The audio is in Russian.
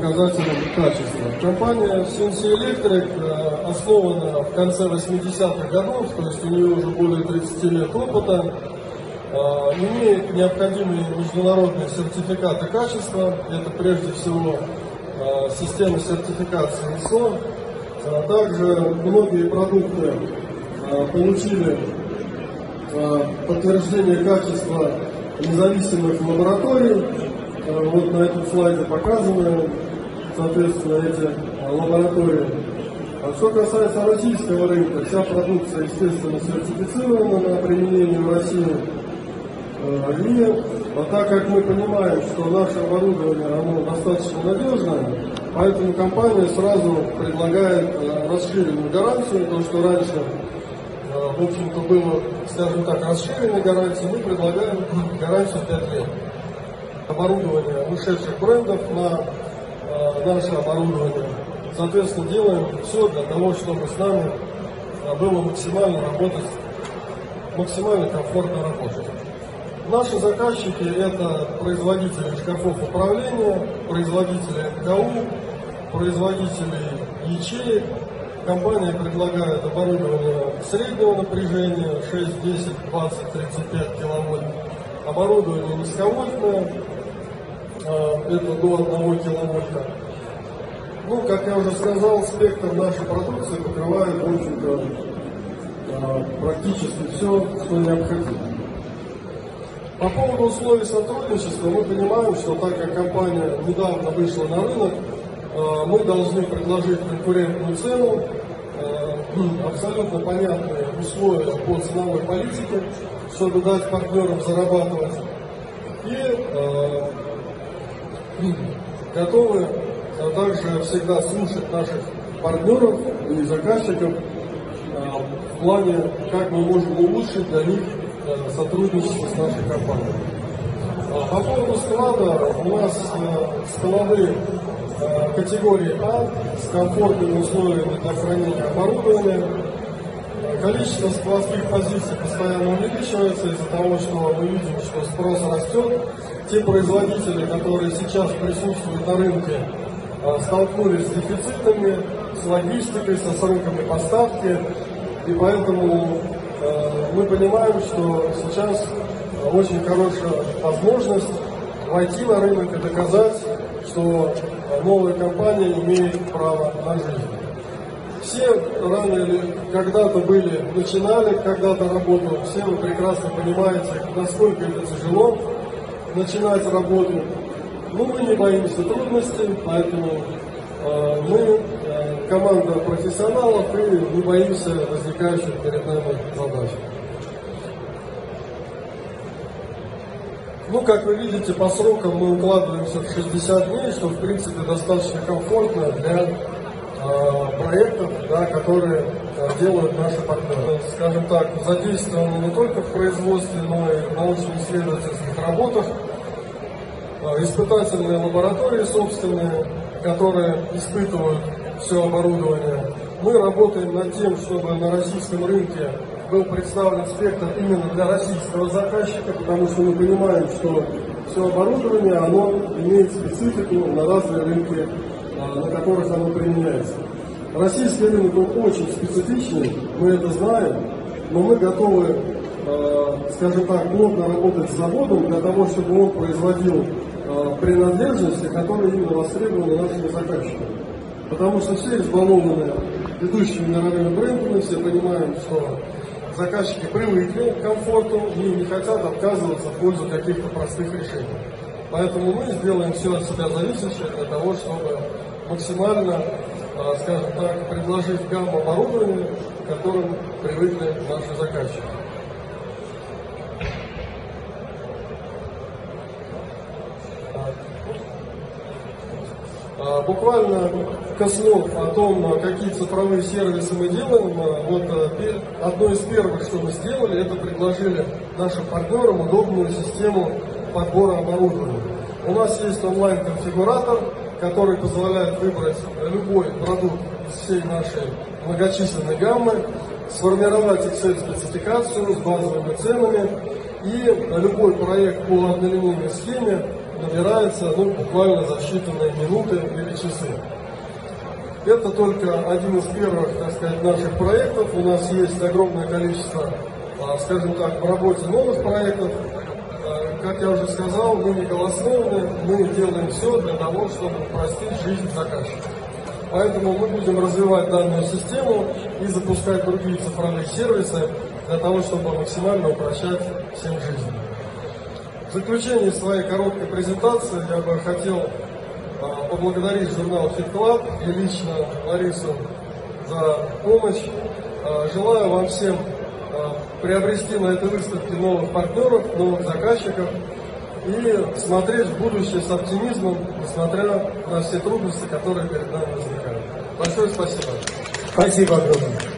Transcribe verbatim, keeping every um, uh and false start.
показателям качества. Компания си эн си Electric основана в конце восьмидесятых годов, то есть у нее уже более тридцати лет опыта, имеет необходимые международные сертификаты качества, это прежде всего система сертификации ай эс о. Также многие продукты получили подтверждение качества независимых лабораторий. Вот на этом слайде показаны, соответственно, эти лаборатории. А что касается российского рынка, вся продукция, естественно, сертифицирована на применение в России. И а так как мы понимаем, что наше оборудование оно достаточно надежное, поэтому компания сразу предлагает расширенную гарантию, то, что раньше, в общем-то, было, скажем так, расширенной гарантией, мы предлагаем гарантию пять лет. Оборудование вышедших брендов на э, наше оборудование. Соответственно, делаем все для того, чтобы с нами было максимально работать, максимально комфортно работать. Наши заказчики – это производители шкафов управления, производители эн ка у, производители ячеек. Компания предлагает оборудование среднего напряжения шесть, десять, двадцать, тридцать пять киловольт. Оборудование низковольтное, это до одного киловольта. Ну, как я уже сказал, спектр нашей продукции покрывает, в общем-то, практически все, что необходимо. По поводу условий сотрудничества мы понимаем, что так как компания недавно вышла на рынок, мы должны предложить конкурентную цену, абсолютно понятные условия по ценовой политике, чтобы дать партнерам зарабатывать. И э, готовы а также всегда слушать наших партнеров и заказчиков э, в плане, как мы можем улучшить для них э, сотрудничество с нашей компанией. По поводу склада, у нас э, склады э, категории А с комфортными условиями для хранения оборудования. Количество складских позиций постоянно увеличивается из-за того, что мы видим, что спрос растет. Те производители, которые сейчас присутствуют на рынке, столкнулись с дефицитами, с логистикой, со сроками поставки. И поэтому мы понимаем, что сейчас очень хорошая возможность войти на рынок и доказать, что новая компания имеет право на жизнь. Все рано или когда-то были, начинали когда-то работу, все вы прекрасно понимаете, насколько это тяжело начинать работу. Но мы не боимся трудностей, поэтому э, мы э, команда профессионалов и не боимся возникающих перед нами задач. Ну, как вы видите, по срокам мы укладываемся в шестьдесят дней, что, в принципе, достаточно комфортно для проектов, да, которые делают наши партнеры. Скажем так, задействованы не только в производстве, но и в научно-исследовательских работах. Испытательные лаборатории собственные, которые испытывают все оборудование. Мы работаем над тем, чтобы на российском рынке был представлен спектр именно для российского заказчика, потому что мы понимаем, что все оборудование, оно имеет специфику на разные рынки, на которых оно применяется. Российский рынок он очень специфичный, мы это знаем, но мы готовы, э, скажем так, плотно работать с заводом для того, чтобы он производил э, принадлежности, которые именно востребованы нашими заказчиками. Потому что все избалованы ведущими мировыми брендами, все понимаем, что заказчики привыкли к комфорту и не хотят отказываться в пользу каких-то простых решений. Поэтому мы сделаем все от себя зависящее для того, чтобы максимально, скажем так, предложить гамму оборудования, к которым привыкли наши заказчики. Буквально коснув о том, какие цифровые сервисы мы делаем, вот одно из первых, что мы сделали, это предложили нашим партнерам удобную систему подбора оборудования. У нас есть онлайн-конфигуратор, который позволяет выбрать любой продукт из всей нашей многочисленной гаммы, сформировать Excel-спецификацию с базовыми ценами, и любой проект по однолинейной схеме набирается ну, буквально за считанные минуты или часы. Это только один из первых, так сказать, наших проектов. У нас есть огромное количество, скажем так, в работе новых проектов. Как я уже сказал, мы не голословны, мы делаем все для того, чтобы упростить жизнь заказчика. Поэтому мы будем развивать данную систему и запускать другие цифровые сервисы для того, чтобы максимально упрощать всем жизнь. В заключение своей короткой презентации я бы хотел поблагодарить журнал FitClub и лично Ларису за помощь. Желаю вам всем приобрести на этой выставке новых партнеров, новых заказчиков и смотреть в будущее с оптимизмом, несмотря на все трудности, которые перед нами возникают. Большое спасибо. Спасибо огромное.